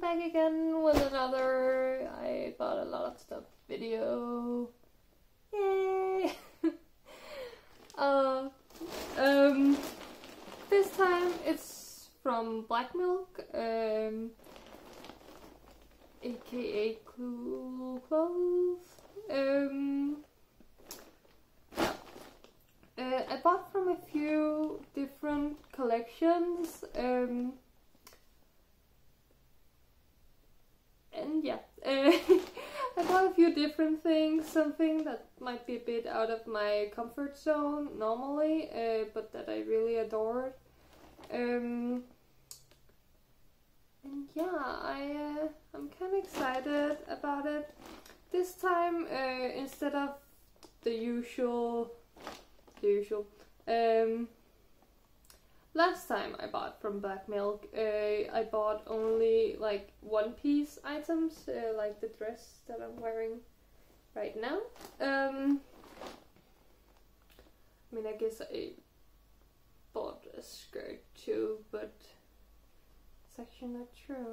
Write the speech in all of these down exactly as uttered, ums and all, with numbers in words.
back again with another I bought a lot of stuff video. Yay! uh, um, this time it's from BlackMilk, um, aka Cool Clothes. Um, yeah. uh, I bought from a few different collections. Um, And yeah, uh, I bought a few different things, something that might be a bit out of my comfort zone normally, uh, but that I really adored. Um, and yeah, I, uh, I'm kind of excited about it. This time, uh, instead of the usual, the usual, um, last time I bought from BlackMilk, uh, I bought only like one piece items, uh, like the dress that I'm wearing right now. Um, I mean, I guess I bought a skirt too, but it's actually not true.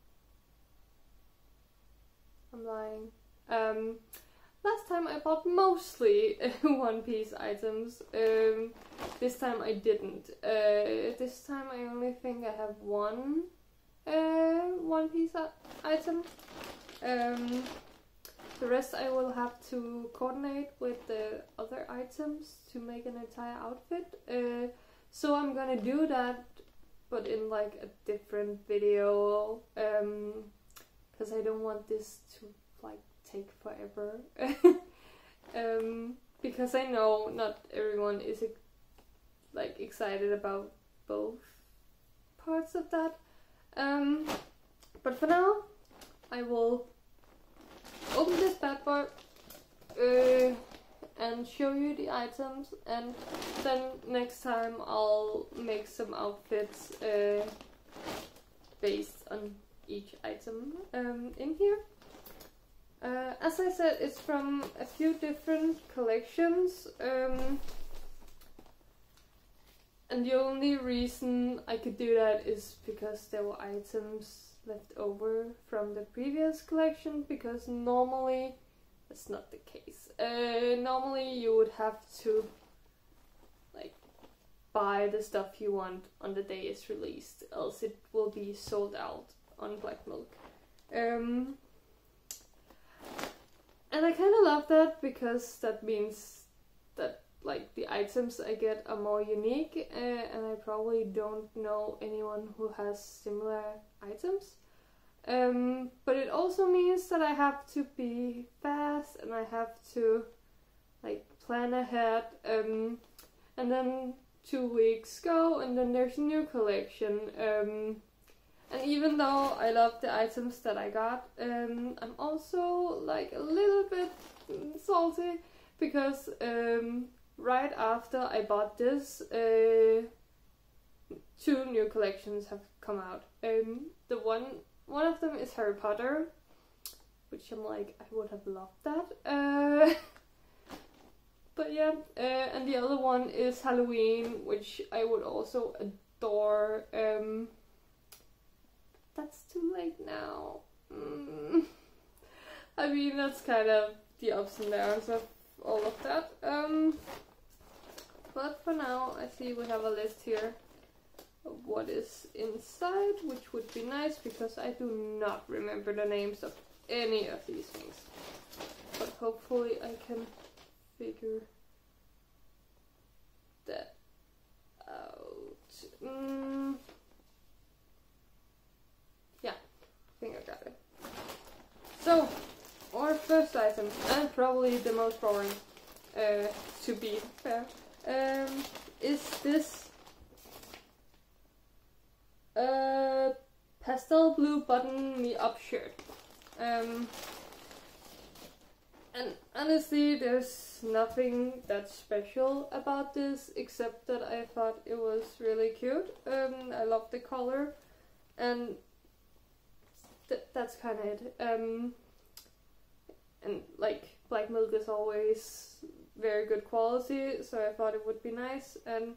I'm lying. Um, Last time I bought mostly one piece items. Um, this time I didn't. Uh, this time I only think I have one uh, one piece item. Um, the rest I will have to coordinate with the other items to make an entire outfit. Uh, so I'm gonna do that, but in like a different video. Um, because I don't want this to like take forever. um, because I know not everyone is like excited about both parts of that. Um, but for now, I will open this bad boy uh, and show you the items, and then next time I'll make some outfits uh, based on each item um, in here. Uh, as I said, it's from a few different collections, um, and the only reason I could do that is because there were items left over from the previous collection, because normally that's not the case. Uh, normally you would have to like buy the stuff you want on the day it's released, else it will be sold out on BlackMilk. Um, And I kind of love that, because that means that like the items I get are more unique, uh, and I probably don't know anyone who has similar items. Um, but it also means that I have to be fast, and I have to like plan ahead. Um, and then two weeks go, and then there's a new collection. Um, And even though I love the items that I got, um, I'm also like a little bit salty, because um, right after I bought this, uh, two new collections have come out. Um, the one, one of them is Harry Potter, which I'm like, I would have loved that. Uh, but yeah, uh, and the other one is Halloween, which I would also adore. Um, That's too late now. Mm. I mean, that's kind of the ups and downs of all of that. Um, but for now, I see we have a list here of what is inside, which would be nice, because I do not remember the names of any of these things. But hopefully I can figure that out. Mm. I think I got it. So, our first item, and probably the most boring, uh, to be fair, um, is this uh, pastel blue button me up shirt. Um, and honestly, there's nothing that special about this, except that I thought it was really cute. Um, I love the color, and Th that's kind of it. Um, and like, BlackMilk is always very good quality, so I thought it would be nice, and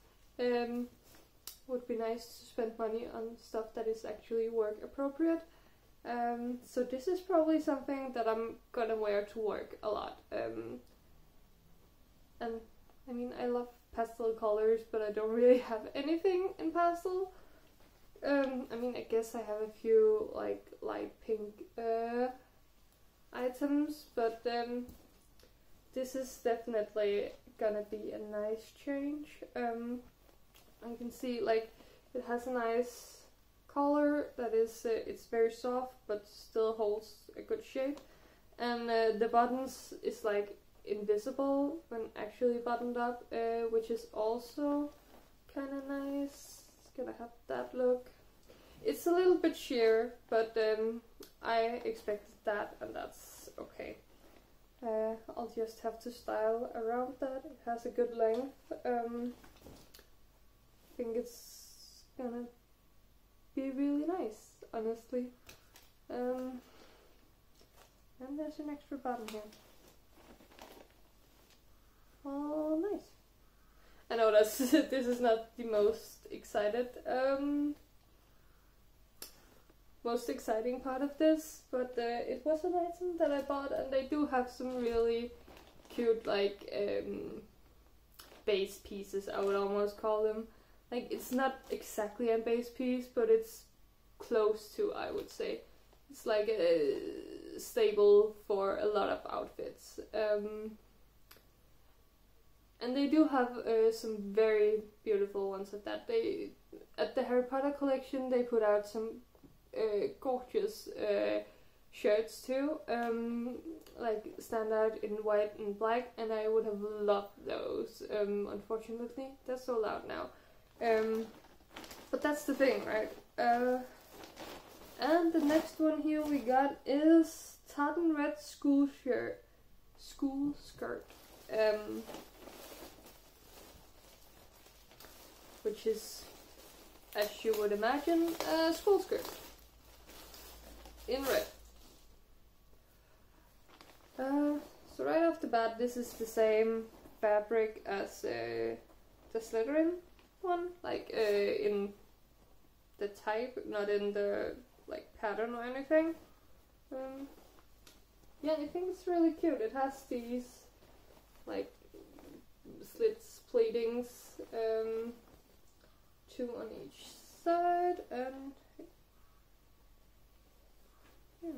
um, would be nice to spend money on stuff that is actually work appropriate. Um, so this is probably something that I'm gonna wear to work a lot. Um, and I mean, I love pastel colors, but I don't really have anything in pastel. Um, I mean, I guess I have a few like light pink uh, items, but um, this is definitely gonna be a nice change. Um, I can see like it has a nice color that is uh, it's very soft but still holds a good shape, and uh, the buttons is like invisible when actually buttoned up, uh, which is also kind of nice. It's gonna have that look. It's a little bit sheer, but um, I expected that, and that's okay. Uh, I'll just have to style around that. It has a good length. Um, I think it's gonna be really nice, honestly. Um, and there's an extra button here. Oh, nice. I know that's this is not the most excited, um, most exciting part of this, but uh, it was an item that I bought, and they do have some really cute, like, um, base pieces, I would almost call them. Like, it's not exactly a base piece, but it's close to, I would say. It's like a staple for a lot of outfits. Um, and they do have uh, some very beautiful ones of that. They, at the Harry Potter collection, they put out some uh, gorgeous uh, shirts too, um, like standard in white and black, and I would have loved those. Um, unfortunately, they're sold out now. Um, but that's the thing, right? Uh, and the next one here we got is tartan red school shirt, school skirt, um, which is, as you would imagine, a school skirt in red. Uh, so right off the bat, this is the same fabric as uh, the Slytherin one, like uh, in the type, not in the like pattern or anything. Um, yeah, I think it's really cute. It has these like slits, pleatings, um, two on each side, and yeah.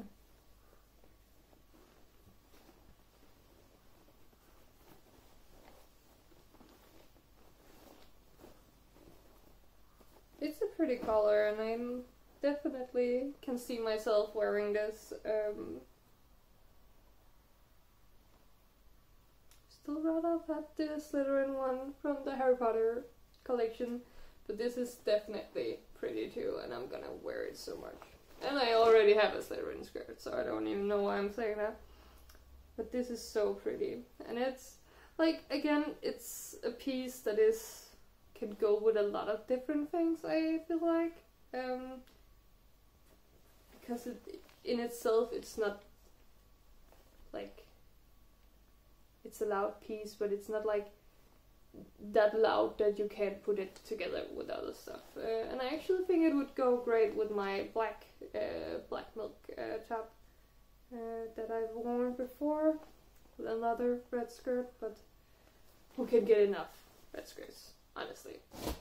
It's a pretty color, and I definitely can see myself wearing this. Um, still rather have had the Slytherin one from the Harry Potter collection, but this is definitely pretty too, and I'm gonna wear it so much. And I already have a Slytherin skirt, so I don't even know why I'm saying that. But this is so pretty, and it's like, again, it's a piece that is can go with a lot of different things, I feel like, um, because it, in itself it's not like, it's a loud piece, but it's not like that loud that you can't put it together with other stuff, uh, and I actually think it would go great with my black uh, BlackMilk uh, top uh, that I've worn before with another red skirt, but who can get enough red skirts? Honestly.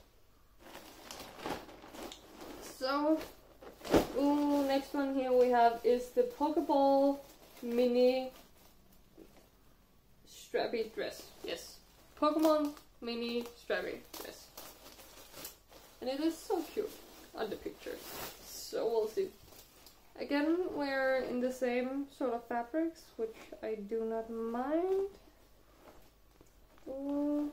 So, ooh, next one here we have is the Pokeball mini strappy dress. Yes, Pokemon mini strappy dress, and it is so cute on the picture. So we'll see. Again, we're in the same sort of fabrics, which I do not mind. Ooh.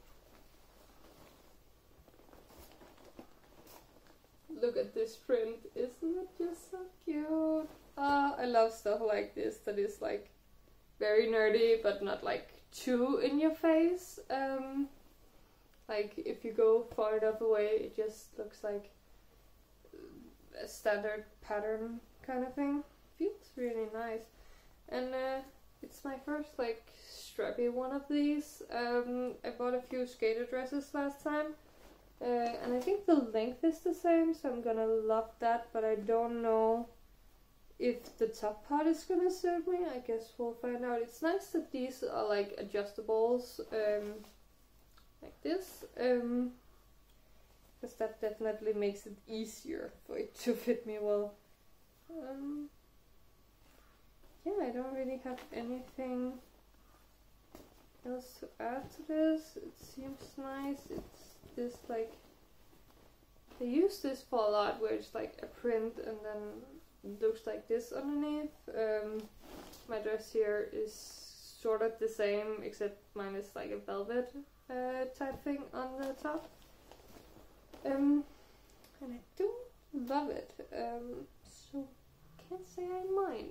Look at this print, isn't it just so cute? Ah, I love stuff like this that is like very nerdy but not like too in your face. Um, like if you go far enough away, it just looks like a standard pattern kind of thing. Feels really nice, and uh, it's my first like strappy one of these. Um, I bought a few skater dresses last time. Uh, and I think the length is the same, so I'm gonna love that, but I don't know if the top part is gonna serve me, I guess we'll find out. It's nice that these are like adjustables, um, like this, um, because that definitely makes it easier for it to fit me well. Um, yeah, I don't really have anything else to add to this. It seems nice. It's this like, they use this for a lot where it's like a print and then it looks like this underneath. Um, my dress here is sort of the same, except mine is like a velvet uh, type thing on the top. Um, and I do love it, um, so can't say I mind.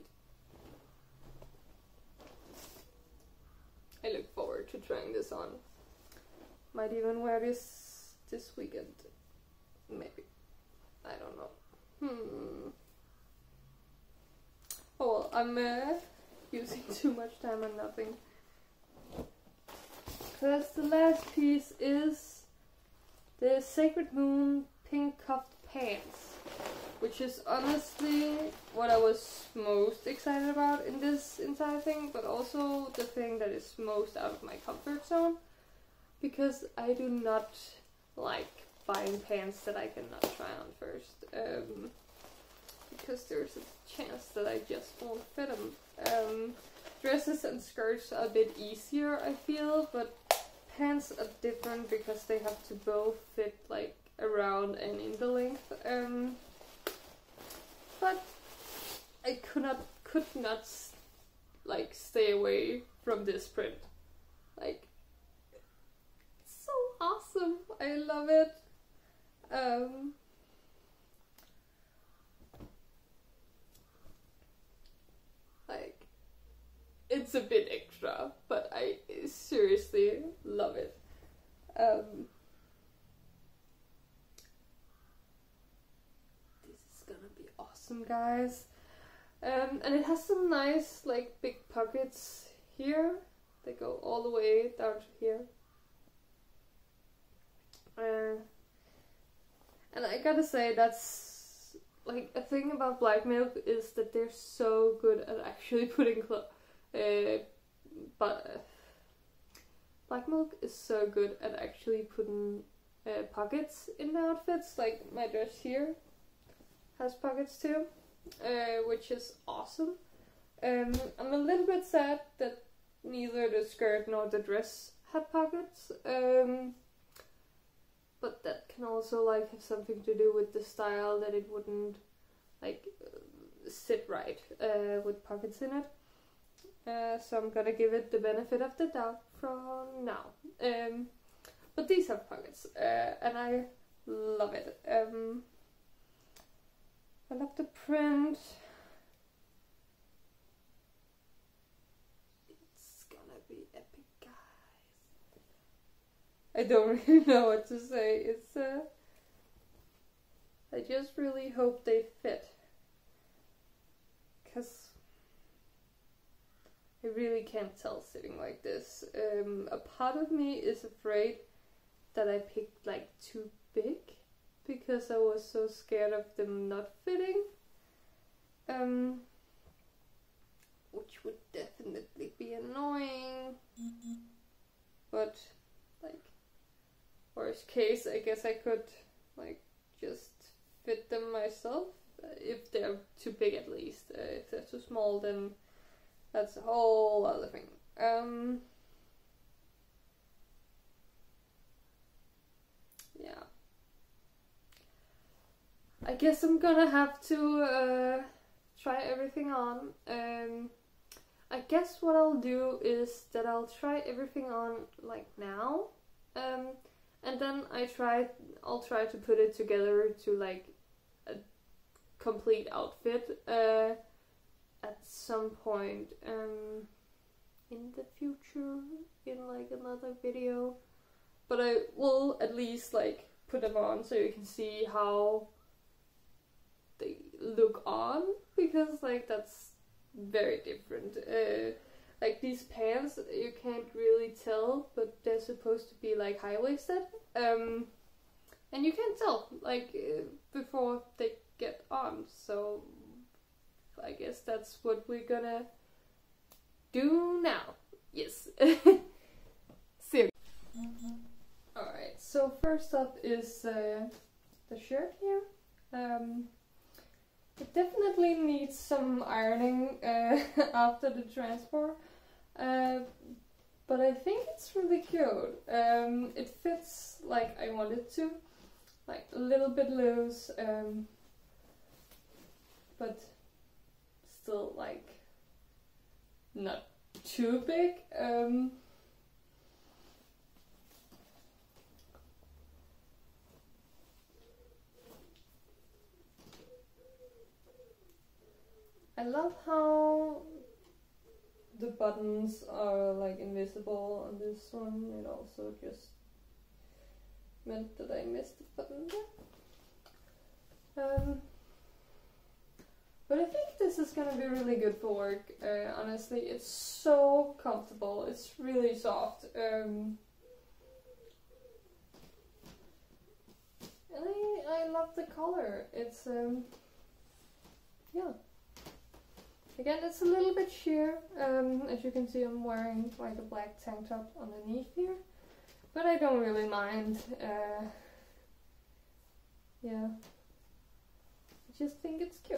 I look forward to trying this on. Might even wear this this weekend. Maybe. I don't know. Hmm. Oh well, I'm uh, using too much time on nothing. Because the last piece is the Sacred Moon pink cuffed pants, which is honestly what I was most excited about in this entire thing, but also the thing that is most out of my comfort zone, because I do not like buying pants that I cannot try on first, um, because there's a chance that I just won't fit them. Um, dresses and skirts are a bit easier, I feel, but pants are different because they have to both fit like around and in the length. Um, but I could not, could not like stay away from this print. Like, it's so awesome. I love it. Um, like, it's a bit extra, but I seriously love it. Um, this is gonna be awesome, guys. Um, and it has some nice, like, big pockets here. They go all the way down to here. Uh, and I gotta say, that's, like, a thing about BlackMilk is that they're so good at actually putting clothes. Uh, but uh, BlackMilk is so good at actually putting uh, pockets in the outfits. Like my dress here has pockets too, uh, which is awesome. Um, I'm a little bit sad that neither the skirt nor the dress had pockets, um, but that can also like have something to do with the style, that it wouldn't like sit right uh, with pockets in it. Uh, so I'm gonna give it the benefit of the doubt from now. Um, but these have pockets, uh, and I love it. Um, I love the print. It's gonna be epic, guys. I don't really know what to say. It's uh, I just really hope they fit, 'cause I really can't tell sitting like this. Um, a part of me is afraid that I picked like too big because I was so scared of them not fitting. Um, which would definitely be annoying. Mm-hmm. But like, worst case, I guess I could like just fit them myself. Uh, if they're too big at least. Uh, if they're too small, then that's a whole other thing. Um, yeah. I guess I'm gonna have to uh, try everything on. Um, I guess what I'll do is that I'll try everything on like now, um, and then I try. I'll try to put it together to like a complete outfit. Uh, at some point um, in the future, in like another video, but I will at least like put them on so you can see how they look on, because like that's very different. Uh, like these pants, you can't really tell, but they're supposed to be like high-waisted, um, and you can't tell like uh, before they get on, so I guess that's what we're gonna do now. Yes. Serious. Alright, so first up is uh, the shirt here. Um, it definitely needs some ironing uh, after the transport, uh, but I think it's really cute. Um, it fits like I want it to, like a little bit loose, um, but still like not too big. Um, I love how the buttons are like invisible on this one. It also just meant that I missed the button there. Um, but I think this is gonna be really good for work. Uh, honestly, it's so comfortable. It's really soft. Um, and I, I love the color. It's um, yeah. Again, it's a little bit sheer. Um, as you can see, I'm wearing like a black tank top underneath here, but I don't really mind. Uh, yeah, I just think it's cute.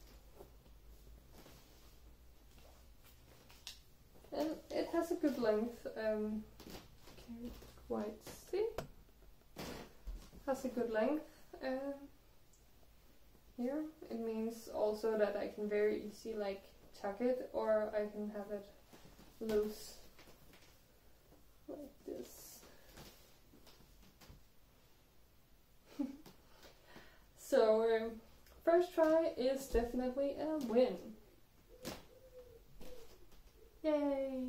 And it has a good length. Um, can't quite see. Has a good length. Um, here. It means also that I can very easily like tuck it, or I can have it loose like this. So um, first try is definitely a win. Yay!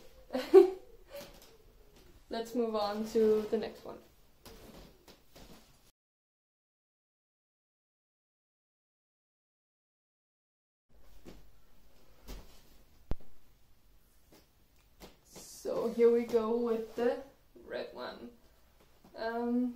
Let's move on to the next one. So here we go with the red one. Um,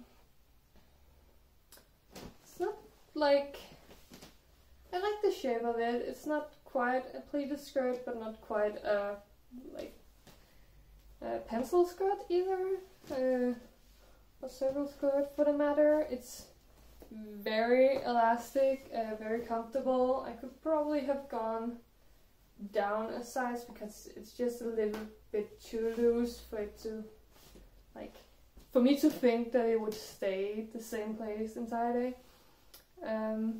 it's not like, I like the shape of it. It's not quite a pleated skirt, but not quite a like a pencil skirt either. Uh, a circle skirt for the matter. It's very elastic, uh, very comfortable. I could probably have gone down a size because it's just a little bit too loose for it to like for me to think that it would stay the same place inside it. Um,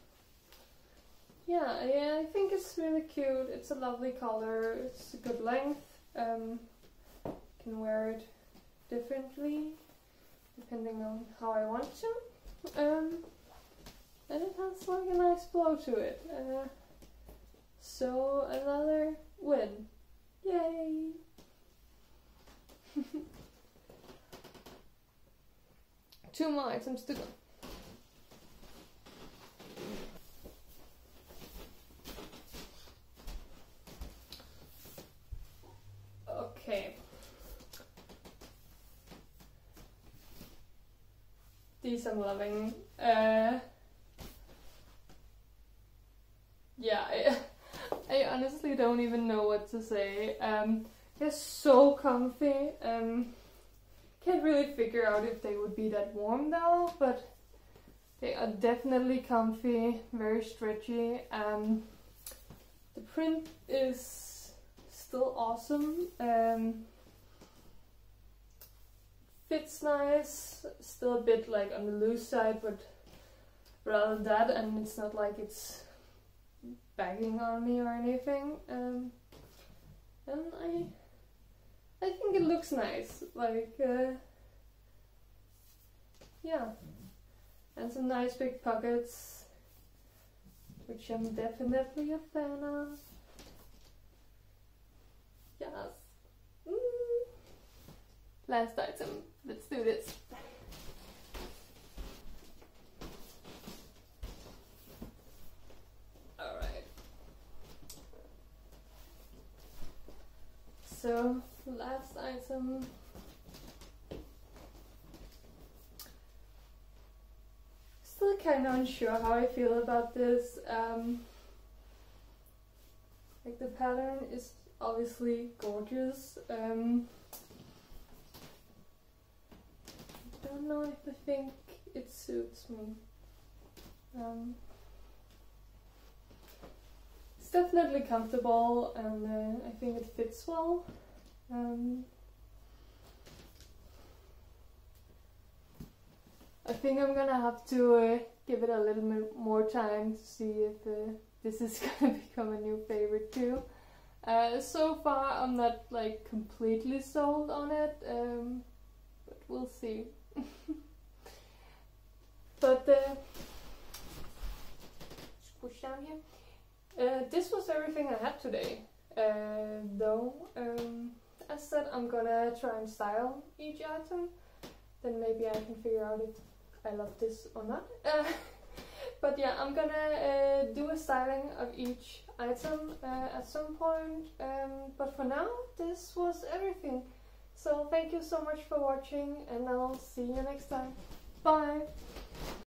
yeah, yeah, I think it's really cute. It's a lovely color. It's a good length. Um, can wear it differently depending on how I want to. Um, and it has like a nice flow to it. Uh, So another win. Yay! Two more items to go. Okay. These I'm loving. Uh, yeah, I, I honestly don't even know what to say. Um, they're so comfy. Um, can't really figure out if they would be that warm though, but they are definitely comfy, very stretchy. Um, the print is still awesome. Um, fits nice, still a bit like on the loose side, but rather that, and it's not like it's bagging on me or anything. Um, and I I think it looks nice, like uh, yeah, and some nice big pockets, which I'm definitely a fan of. Yes. Mm. Last item, let's do this. Alright. So, last item. Still kind of unsure how I feel about this. Um, Like the pattern is obviously gorgeous. Um, I don't know if I think it suits me. Um, it's definitely comfortable, and uh, I think it fits well. Um, I think I'm gonna have to uh, give it a little bit more time to see if uh, this is gonna become a new favorite too. Uh, so far I'm not like completely sold on it, um, but we'll see. But uh, push down here. Uh, this was everything I had today. Uh, though, um, as said, I'm gonna try and style each item. Then maybe I can figure out if I love this or not. Uh, but yeah, I'm gonna uh, do a styling of each item uh, at some point. Um, but for now, this was everything. So thank you so much for watching, and I'll see you next time. Bye!